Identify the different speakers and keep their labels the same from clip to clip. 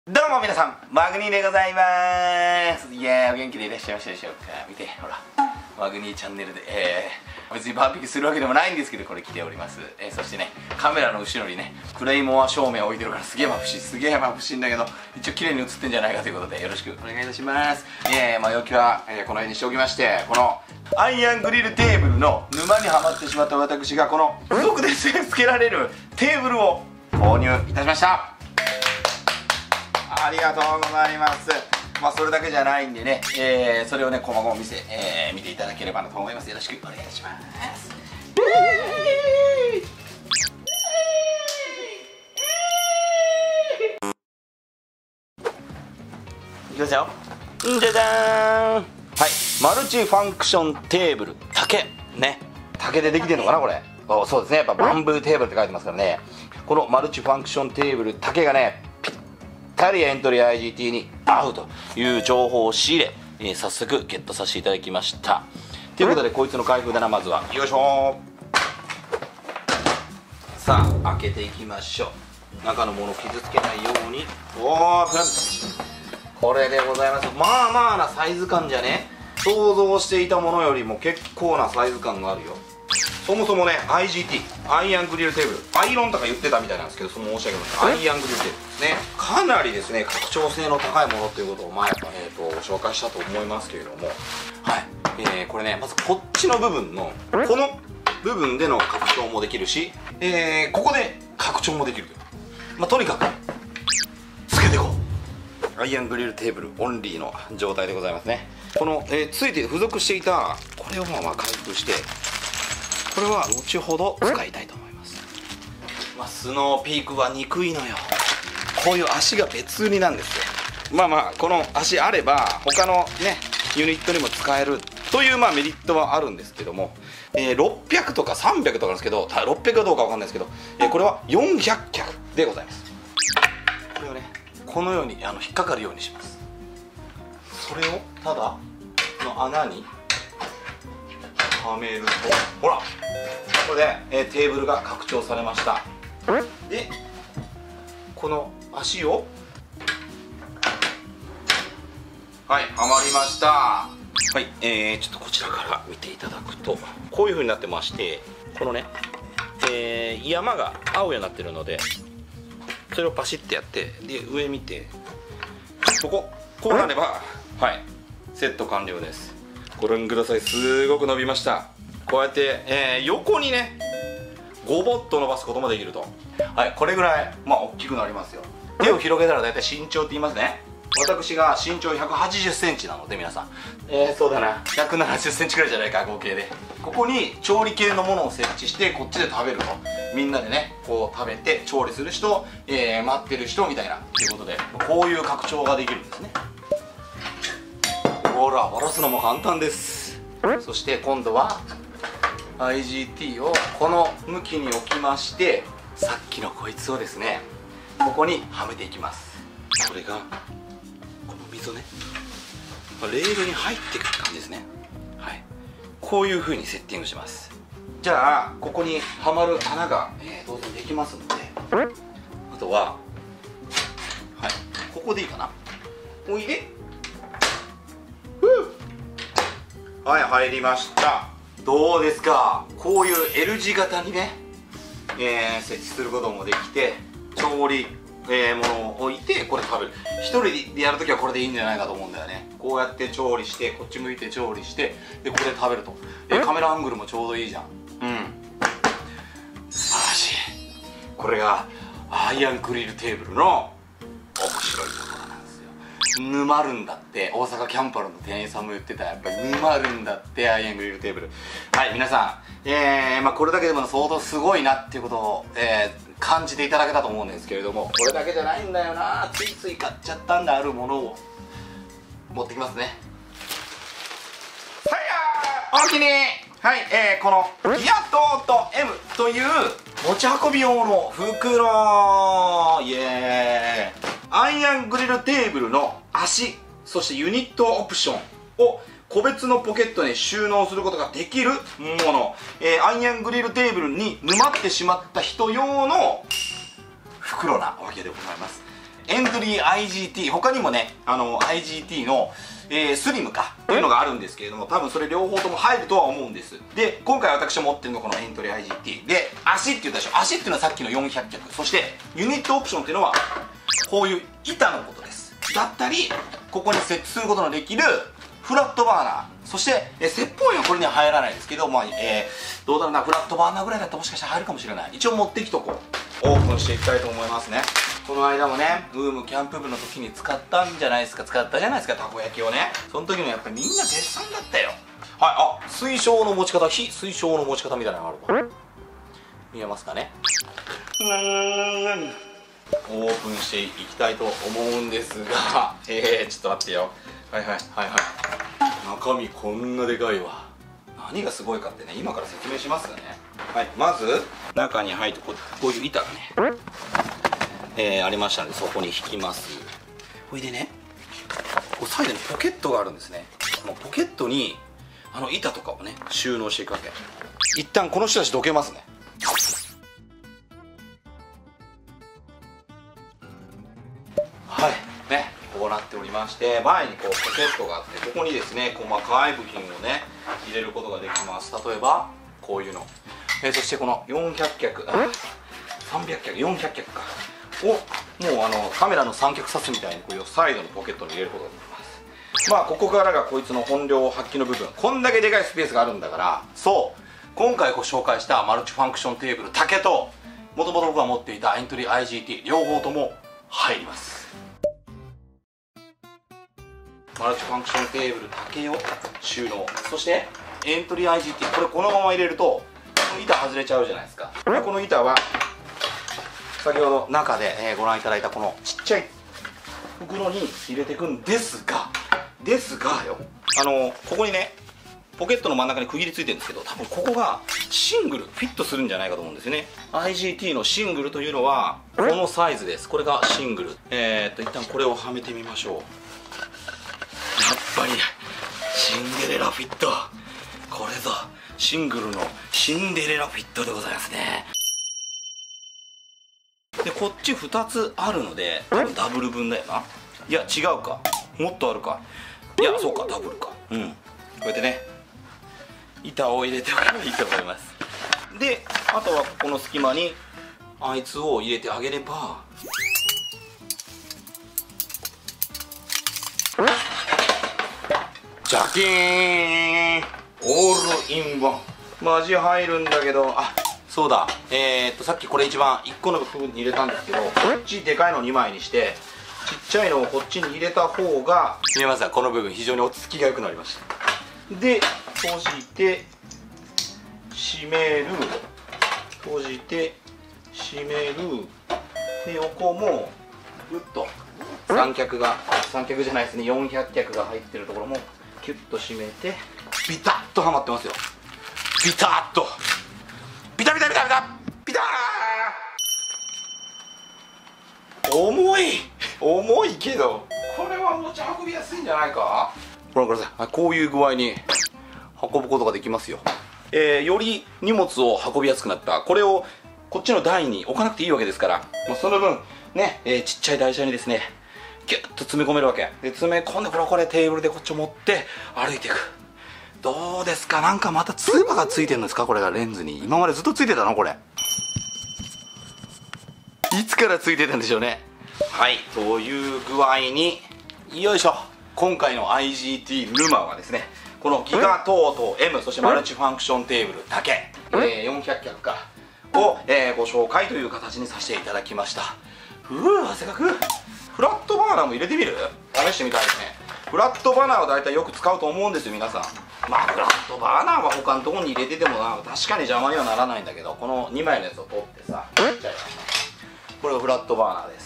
Speaker 1: どうも皆さん、マグニーでございます。いやー、お元気でいらっしゃいましたでしょうか。見て、ほら、マグニーチャンネルで、別にバーベキューするわけでもないんですけど、これ来ております。そしてね、カメラの後ろにね、クレイモア照明を置いてるからすげえ眩しい、すげえ眩しいんだけど、一応綺麗に映ってんじゃないかということで、よろしくお願いいたします。前置きは、この辺にしておきまして、このアイアングリルテーブルの沼にはまってしまった私が、この付属で付けられるテーブルを購入いたしました。ありがとうございます。それだけじゃないんでね、それをね、細々見ていただければなと思います。よろしくお願いします。いきますよ。じゃじゃーん。はい、マルチファンクションテーブル竹ね、竹でできてるのかなこれ。そうですね、やっぱバンブーテーブルって書いてますからね。このマルチファンクションテーブル竹がね、エントリー IGT に合うという情報を仕入れ、早速ゲットさせていただきましたということで、こいつの開封だな。まずはよいしょー。さあ開けていきましょう。中のものを傷つけないように。おー、これでございます。まあまあなサイズ感じゃね、想像していたものよりも結構なサイズ感があるよ。そもそもね、 IGT アイアングリルテーブル、アイロンとか言ってたみたいなんですけど、その申し上げます。アイアングリルテーブルですね。かなりですね、拡張性の高いものということを前、ご紹介したと思いますけれども、はい、これね、まずこっちの部分のこの部分での拡張もできるし、ここで拡張もできるという、とにかくつけていこう。アイアングリルテーブルオンリーの状態でございますね。この、ついて付属していたこれを開封して、これは後ほど使いたいと思います。スノーピークは憎いのよ。こういう足が別売りなんですよ。この足あれば他のねユニットにも使えるというメリットはあるんですけども、600とか300とかなんですけど、600かどうかわかんないですけど、これは400脚でございます。これをね、このように引っかかるようにします。それをただこの穴にはめると、ほら、これで、テーブルが拡張されました。でこの足をはまりました。はい、ちょっとこちらから見ていただくとこういう風になってまして、このね、山が合うようになってるので、それをパシッてやって、で上見て、こうなれば、はい、セット完了です。ご覧ください。すごく伸びました。こうやって、横にねゴボッと伸ばすこともできると。はい、これぐらい大きくなりますよ。手を広げたら大体身長って言いますね。私が身長180センチなので、皆さんそうだな、170センチくらいじゃないか合計で。ここに調理系のものを設置して、こっちで食べると、みんなでねこう食べて調理する人、待ってる人みたいなということで、こういう拡張ができるんですね。ほら、割らすのも簡単です。そして今度は IGT をこの向きに置きまして、さっきのこいつをですねここにはめていきます。これがこの溝ね、レールに入ってくる感じですね。はい、こういう風にセッティングします。じゃあここにはまる穴が、当然できますので、あとは、はい、ここでいいかな。おいで、はい、入りました。どうですか。こういう L 字型にね、設置することもできて、調理、ものを置いてこれ食べる。一人でやるときはこれでいいんじゃないかと思うんだよね。こうやって調理して、こっち向いて調理して、でこれで食べると、カメラアングルもちょうどいいじゃん。素晴らしい。これがアイアングリルテーブルの面白いところなんですよ。沼るんだって。大阪キャンパルの店員さんも言ってた。やっぱり沼るんだって、アイアングリルテーブル。はい、皆さん、これだけでも相当すごいなっていうことを、感じていただけたと思うんですけれども、これだけじゃないんだよな。ついつい買っちゃったんだ、あるものを持ってきますね。はい、おおきに。はい、このギアトート M という持ち運び用の袋、イエーイ。アイアングリルテーブルの足、そしてユニットオプションを個別のポケットに収納することができるもの、アイアングリルテーブルに沼ってしまった人用の袋なわけでございます。 エントリー IGT、 他にもねIGT の、スリムかというのがあるんですけれども、多分それ両方とも入るとは思うんです。で今回私が持ってるのがこのエントリー IGT で、足って言ったでしょ。足っていうのはさっきの400脚、そしてユニットオプションっていうのはこういう板のことです。だったりここに設置することのできるフラットバーナー、そして接方炎はこれには入らないですけど、どうだろうな、フラットバーナーぐらいだったらもしかしたら入るかもしれない。一応持ってきとこう。オープンしていきたいと思いますね。この間もねウームキャンプ部の時に使ったじゃないですか、たこ焼きをね。その時のやっぱりみんな絶賛だったよ。はい、あ、水晶の持ち方、非水晶の持ち方みたいなのがあるわ。見えますかね。オープンしていきたいと思うんですが、ちょっと待ってよ。はい、中身こんなでかいわ。何がすごいかってね、今から説明しますがね。はい、まず中に入ってこういう板がね、ありましたので、そこに引きます。ほいでね、こうサイドにポケットがあるんですね。このポケットに板とかをね収納していくわけ。一旦この人たちどけますね。はいね、こうなっておりまして、前にこうポケットがあって、ここにですね細かい部品をね入れることができます。例えばこういうの、そしてこの400脚、300脚、400脚かをもうカメラの三脚刺すみたいにこういうサイドのポケットに入れることができます。まあここからがこいつの本領発揮の部分。こんだけでかいスペースがあるんだから、そう今回ご紹介したマルチファンクションテーブル竹と、もともと僕が持っていたエントリー IGT 両方とも入ります。マルチファンクションテーブル竹を収納、そしてエントリー IGT、 これこのまま入れるとこの板外れちゃうじゃないですか。この板は先ほど中でご覧いただいたこのちっちゃい袋に入れていくんですがよ、ここにねポケットの真ん中に区切りついてるんですけど、多分ここがシングルフィットするんじゃないかと思うんですよね。 IGT のシングルというのはこのサイズです。これがシングル。一旦これをはめてみましょう。やっぱりシンデレラフィット、これぞシングルのシンデレラフィットでございますね。でこっち2つあるので多分ダブル分だよな。いや違うか、もっとあるか。いやそうか、ダブルか。こうやってね板を入れておけばいいと思います。であとはここの隙間にあいつを入れてあげれば、ジャキーン、オールインワン。マジ入るんだけど、あ、そうだ、さっきこれ一番1個の部分に入れたんですけど、こっちでかいの2枚にしてちっちゃいのをこっちに入れた方が、見えますか、この部分非常に落ち着きが良くなりました。で閉じて閉める、閉じて閉める。で横もグッと三脚じゃないですね、400脚が入ってるところもキュッと締めてビタッとはまってますよ。ビタッとビタビタビタビタビター。重いけどこれは持ち運びやすいんじゃないか。ご覧ください、こういう具合に運ぶことができますよ。より荷物を運びやすくなった。これをこっちの台に置かなくていいわけですから、もうその分ね、ちっちゃい台車にですねギュッと詰め込めるわけで、詰め込んでこれテーブルでこっちを持って歩いていく。どうですか、なんかまたつばがついてるんですか、これがレンズに。今までずっとついてたのこれ。いつからついてたんでしょうね。はい、という具合によいしょ、今回の IGT ルマはですね、このギガトート M、 そしてマルチファンクションテーブルだけ、400脚かを、ご紹介という形にさせていただきました。汗かく。フラットバーナーも入れてみる？試してみたいですね。フラットバーナーは大体よく使うと思うんですよ皆さん。まあフラットバーナーは他のところに入れててもな、確かに邪魔にはならないんだけど、この2枚のやつを取ってさ、これがフラットバーナーです。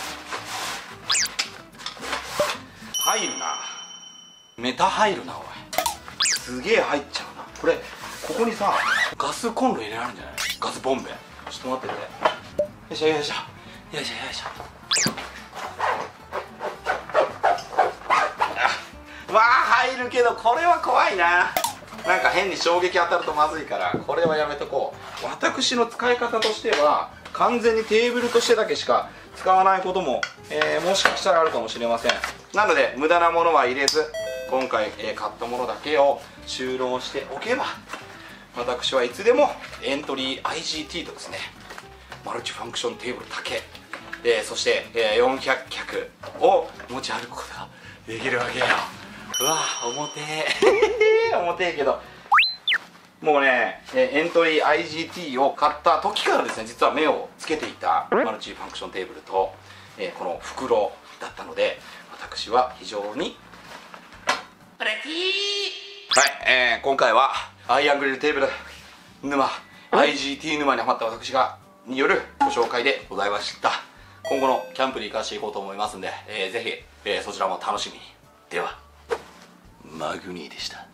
Speaker 1: 入るな、メタ入るな、おい。すげえ入っちゃうなこれ。ここにさガスコンロ入れられるんじゃない？ガスボンベ。ちょっと待ってて。よいしょよいしょよいしょよいしょ。あ、わあ入るけどこれは怖いな。なんか変に衝撃当たるとまずいから、これはやめとこう。私の使い方としては完全にテーブルとしてだけしか使わないことももしかしたらあるかもしれません。なので無駄なものは入れず、今回、買ったものだけを収納しておけば、私はいつでもエントリー IGT とですね、マルチファンクションテーブルだけ、そして、400脚を持ち歩くことができるわけよ。うわ重てえ重てえけど、もうね、エントリー IGT を買った時からですね、実は目をつけていたマルチファンクションテーブルと、この袋だったので、私は非常にプレティー。はい、今回はアイアングリルテーブル沼 IGT 沼にハマった私によるご紹介でございました。今後のキャンプに生かしていこうと思いますんで、ぜひ、そちらも楽しみに。ではマグニーでした。